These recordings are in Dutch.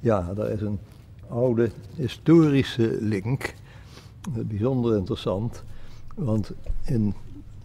Ja, daar is een oude historische link. Bijzonder interessant, want in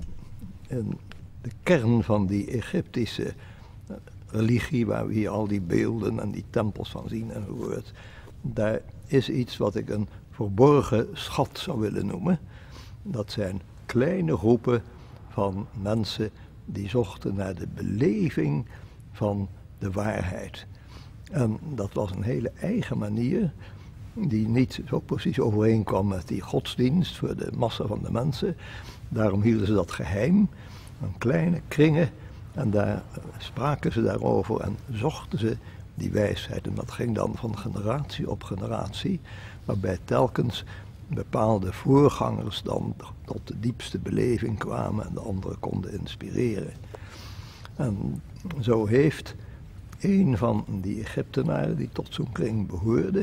de kern van die Egyptische religie, waar we hier al die beelden en die tempels van zien enzovoort, daar is iets wat ik een verborgen schat zou willen noemen. Dat zijn kleine groepen van mensen die zochten naar de beleving van de waarheid. En dat was een hele eigen manier, die niet zo precies overeenkwam met die godsdienst voor de massa van de mensen. Daarom hielden ze dat geheim, een kleine kringen, en daar spraken ze daarover en zochten ze die wijsheid. En dat ging dan van generatie op generatie, waarbij telkens bepaalde voorgangers dan tot de diepste beleving kwamen en de anderen konden inspireren. En zo heeft een van die Egyptenaren die tot zo'n kring behoorde,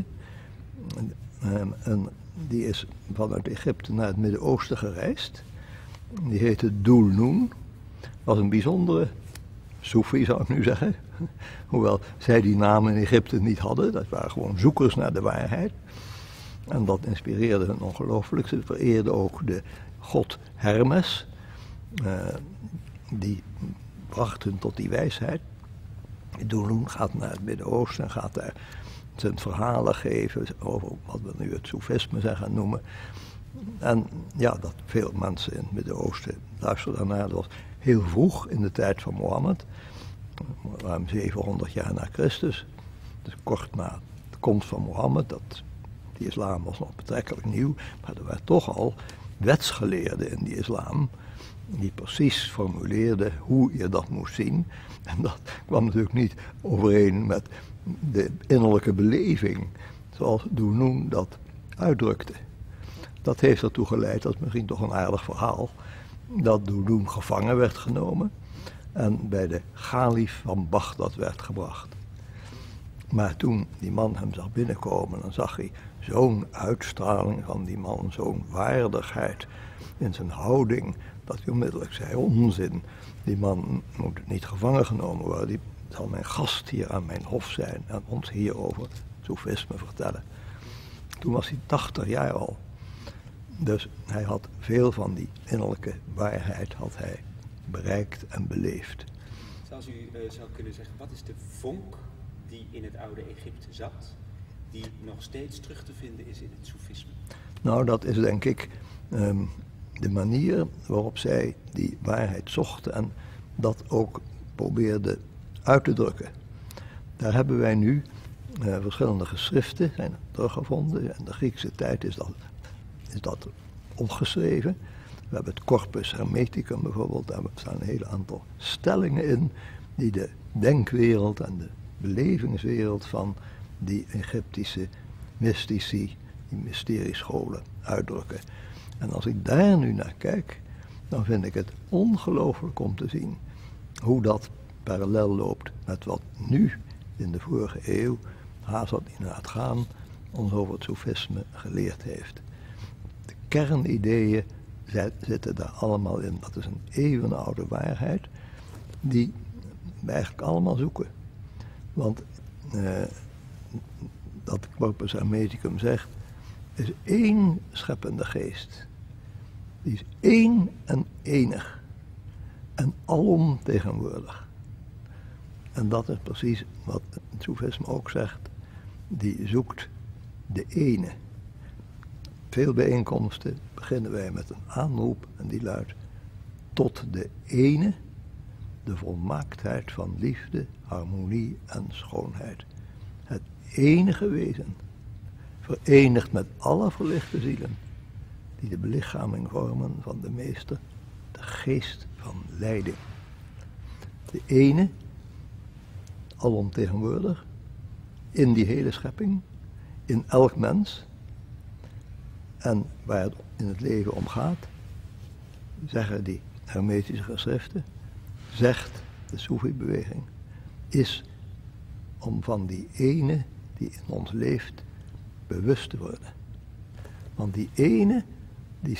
en die is vanuit Egypte naar het Midden-Oosten gereisd. Die heette Dhul Nun. Was een bijzondere Soefi, zou ik nu zeggen. Hoewel zij die naam in Egypte niet hadden. Dat waren gewoon zoekers naar de waarheid. En dat inspireerde hen ongelooflijk. Ze vereerden ook de god Hermes. Die bracht hun tot die wijsheid. Dhul Nun gaat naar het Midden-Oosten en gaat daar zijn verhalen geven over wat we nu het Soefisme zijn gaan noemen. En ja, dat veel mensen in het Midden-Oosten luisterden daarnaar. Dat was heel vroeg in de tijd van Mohammed, ruim 700 jaar na Christus. Dus kort na de komst van Mohammed, die islam was nog betrekkelijk nieuw, maar er waren toch al wetsgeleerden in die islam die precies formuleerden hoe je dat moest zien. En dat kwam natuurlijk niet overeen met de innerlijke beleving, zoals Dhul Nun dat uitdrukte. Dat heeft ertoe geleid, dat is misschien toch een aardig verhaal, dat Dhul Nun gevangen werd genomen en bij de Galif van Bagdad werd gebracht. Maar toen die man hem zag binnenkomen, dan zag hij zo'n uitstraling van die man, zo'n waardigheid in zijn houding, dat hij onmiddellijk zei: onzin, die man moet niet gevangen genomen worden, die zal mijn gast hier aan mijn hof zijn en ons hierover het Soefisme vertellen. Toen was hij 80 jaar al. Dus hij had veel van die innerlijke waarheid had hij bereikt en beleefd. Zoals u zou kunnen zeggen, wat is de vonk die in het oude Egypte zat, die nog steeds terug te vinden is in het Soefisme? Nou, dat is denk ik de manier waarop zij die waarheid zochten en dat ook probeerden uit te drukken. Daar hebben wij nu verschillende geschriften zijn teruggevonden. In de Griekse tijd is dat opgeschreven. We hebben het Corpus Hermeticum bijvoorbeeld, daar staan een hele aantal stellingen in die de denkwereld en de belevingswereld van die Egyptische mystici, die mysteriescholen uitdrukken. En als ik daar nu naar kijk, dan vind ik het ongelooflijk om te zien hoe dat parallel loopt met wat nu in de vorige eeuw Hazrat Khan ons over het Soefisme geleerd heeft. De kernideeën zitten daar allemaal in. Dat is een eeuwenoude waarheid die we eigenlijk allemaal zoeken. Want dat Corpus Hermeticum zegt, is één scheppende geest. Die is één en enig. En alom tegenwoordig. En dat is precies wat het Soefisme ook zegt. Die zoekt de ene. Veel bijeenkomsten beginnen wij met een aanroep en die luidt: tot de ene, de volmaaktheid van liefde, harmonie en schoonheid. Het enige wezen, verenigd met alle verlichte zielen, die de belichaming vormen van de meester, de geest van leiding. De ene, alomtegenwoordig, in die hele schepping, in elk mens, en waar het in het leven om gaat, zeggen die hermetische geschriften, zegt de Soefi-beweging, is om van die ene die in ons leeft bewust te worden. Want die ene, die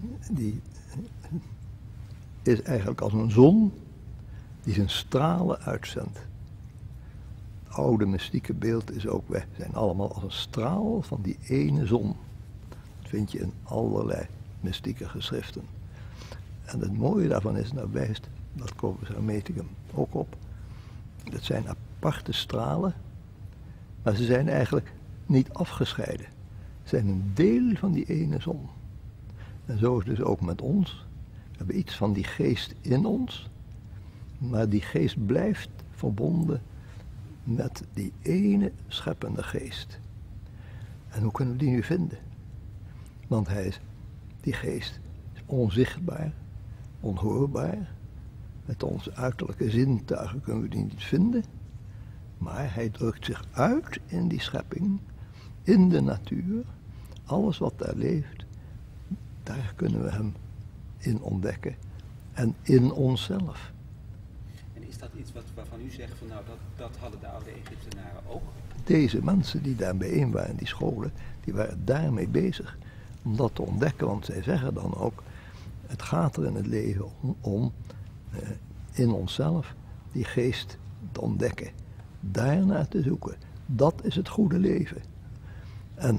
is eigenlijk als een zon die zijn stralen uitzendt. oude mystieke beeld is ook, wij zijn allemaal als een straal van die ene zon. Dat vind je in allerlei mystieke geschriften. En het mooie daarvan is, daar wijst dat Corpus Hermeticum ook op. Dat zijn aparte stralen, maar ze zijn eigenlijk niet afgescheiden. Ze zijn een deel van die ene zon. En zo is het dus ook met ons. We hebben iets van die geest in ons, maar die geest blijft verbonden met die ene scheppende geest. En hoe kunnen we die nu vinden? Want die geest is onzichtbaar, onhoorbaar. Met onze uiterlijke zintuigen kunnen we die niet vinden. Maar hij drukt zich uit in die schepping, in de natuur. Alles wat daar leeft, daar kunnen we hem in ontdekken. En in onszelf. En is dat iets waarvan u zegt van nou, dat hadden de oude Egyptenaren ook? Deze mensen die daar bijeen waren, die scholen, die waren daarmee bezig. Om dat te ontdekken, want zij zeggen dan ook, het gaat er in het leven om in onszelf die geest te ontdekken. Daarnaar te zoeken. Dat is het goede leven. En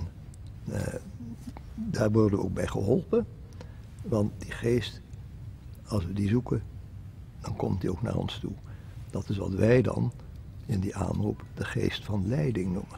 daar worden we ook bij geholpen. Want die geest, als we die zoeken, dan komt die ook naar ons toe. Dat is wat wij dan in die aanroep de geest van leiding noemen.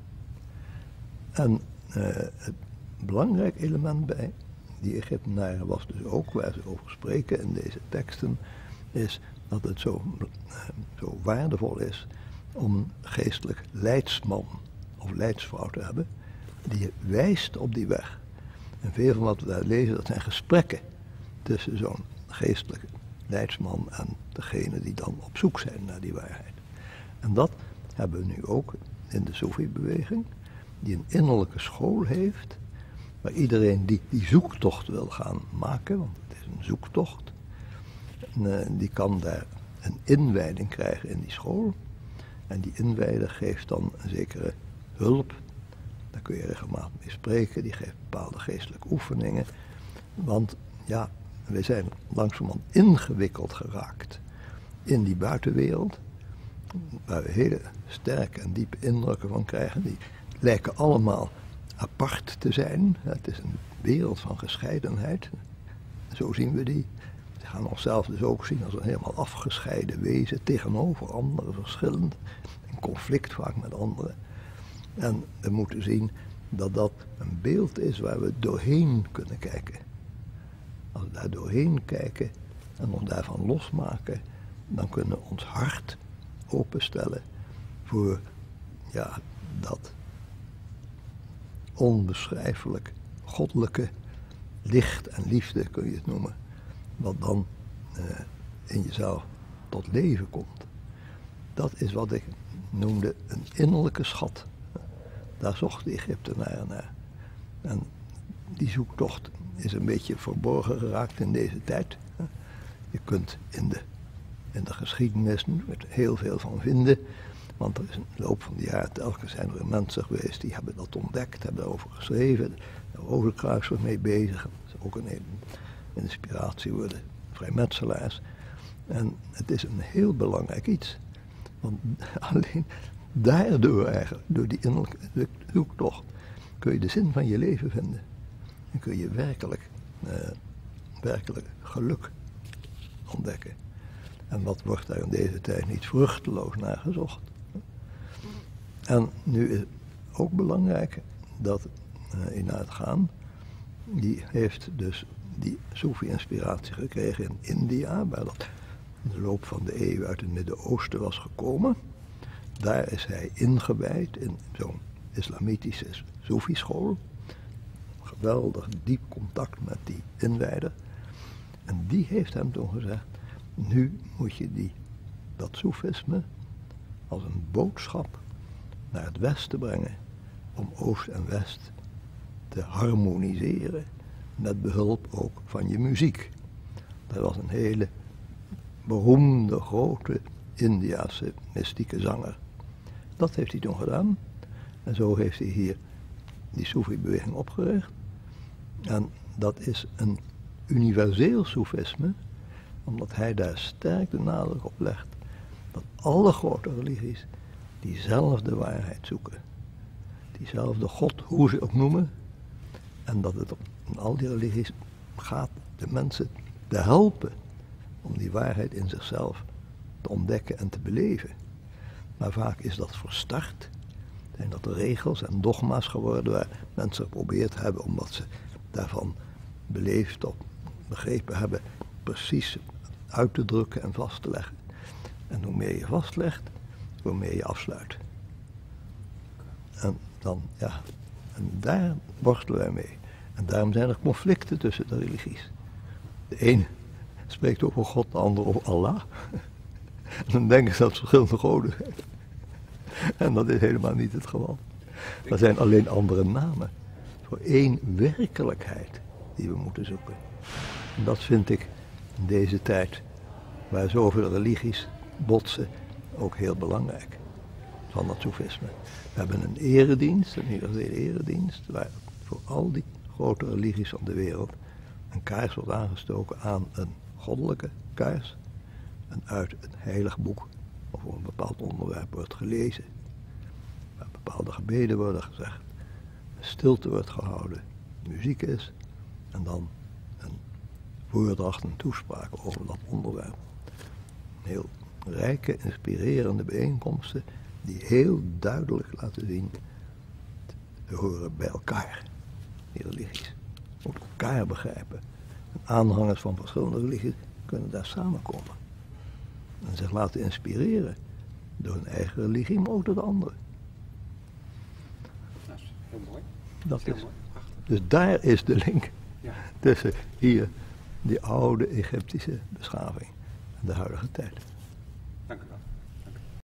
En het belangrijk element bij die Egyptenaren was dus ook, waar ze over spreken in deze teksten, is dat het zo waardevol is om een geestelijk leidsman of leidsvrouw te hebben, die wijst op die weg. En veel van wat we daar lezen, dat zijn gesprekken tussen zo'n geestelijke leidsman en degene die dan op zoek zijn naar die waarheid. En dat hebben we nu ook in de Soefi-beweging, die een innerlijke school heeft, waar iedereen die zoektocht wil gaan maken, want het is een zoektocht, die kan daar een inwijding krijgen in die school. En die inwijder geeft dan een zekere hulp. Daar kun je regelmatig mee spreken. Die geeft bepaalde geestelijke oefeningen. Want ja, we zijn langzamerhand ingewikkeld geraakt in die buitenwereld. Waar we hele sterke en diepe indrukken van krijgen. Die lijken allemaal apart te zijn. Het is een wereld van gescheidenheid. Zo zien we die. We gaan onszelf dus ook zien als een helemaal afgescheiden wezen tegenover anderen, verschillend, in conflict vaak met anderen. En we moeten zien dat dat een beeld is waar we doorheen kunnen kijken. Als we daar doorheen kijken en ons daarvan losmaken, dan kunnen we ons hart openstellen voor dat onbeschrijfelijk goddelijke licht en liefde, kun je het noemen, wat dan in jezelf tot leven komt. Dat is wat ik noemde een innerlijke schat. Daar zocht de Egyptenaren naar. En die zoektocht is een beetje verborgen geraakt in deze tijd. Je kunt in de geschiedenis er heel veel van vinden. Want er is in de loop van de jaren telkens zijn er mensen geweest die hebben dat ontdekt, hebben daarover geschreven. De Rozenkruis was mee bezig. Dat is ook een inspiratie voor de vrijmetselaars. En het is een heel belangrijk iets. Want alleen daardoor eigenlijk, door die innerlijke zoektocht, kun je de zin van je leven vinden. En kun je werkelijk geluk ontdekken. En wat wordt daar in deze tijd niet vruchteloos naar gezocht. En nu is het ook belangrijk dat Inayat Khan, die heeft dus die Soefi-inspiratie gekregen in India, waar dat in de loop van de eeuw uit het Midden-Oosten was gekomen. Daar is hij ingewijd in zo'n islamitische Soefi-school. Geweldig diep contact met die inwijder. En die heeft hem toen gezegd, nu moet je dat soefisme als een boodschap naar het westen brengen, om oost en west te harmoniseren, met behulp ook van je muziek. Dat was een hele beroemde, grote Indiase mystieke zanger. Dat heeft hij toen gedaan. En zo heeft hij hier die Soefi-beweging opgericht. En dat is een universeel soefisme, omdat hij daar sterk de nadruk op legt dat alle grote religies diezelfde waarheid zoeken. Diezelfde God, hoe ze ook noemen. En dat het in al die religies gaat de mensen te helpen om die waarheid in zichzelf te ontdekken en te beleven. Maar vaak is dat verstart. Zijn dat regels en dogma's geworden waar mensen geprobeerd hebben, omdat ze daarvan beleefd of begrepen hebben, precies uit te drukken en vast te leggen. En hoe meer je vastlegt, hoe meer je afsluit. En dan, ja, en daar worstelen wij mee. En daarom zijn er conflicten tussen de religies. De ene spreekt over God, de andere over Allah. En dan denken ze dat het verschillende goden zijn. En dat is helemaal niet het geval. Er zijn alleen andere namen voor één werkelijkheid die we moeten zoeken. En dat vind ik in deze tijd, waar zoveel religies botsen, ook heel belangrijk. Van dat soefisme. We hebben een eredienst, een universele eredienst, waar voor al die grote religies van de wereld een kaars wordt aangestoken aan een goddelijke kaars. En uit een heilig boek over een bepaald onderwerp wordt gelezen. Waar bepaalde gebeden worden gezegd, een stilte wordt gehouden, muziek is en dan een voordracht, een toespraak over dat onderwerp. Heel rijke, inspirerende bijeenkomsten die heel duidelijk laten zien, ze horen bij elkaar, die religies. Je moet elkaar begrijpen. En aanhangers van verschillende religies kunnen daar samenkomen. En zich laten inspireren door hun eigen religie, maar ook door de andere. Dat is heel mooi. Dat Heel is. mooi. Prachtig. Dus daar is de link Ja. tussen hier, die oude Egyptische beschaving en de huidige tijd. Dank u wel.